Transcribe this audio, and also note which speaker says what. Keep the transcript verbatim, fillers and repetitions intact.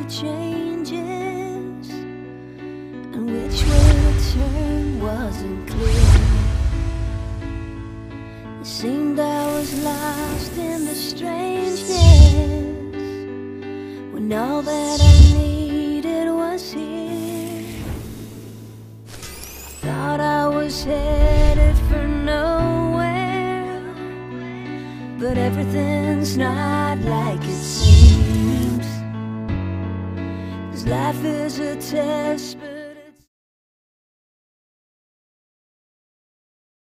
Speaker 1: changes, and which way to turn wasn't clear. It seemed I was lost in the strangeness, when all that I needed was here. Thought I was headed for nowhere, but everything's not like it seems. 'Cause life is a test, but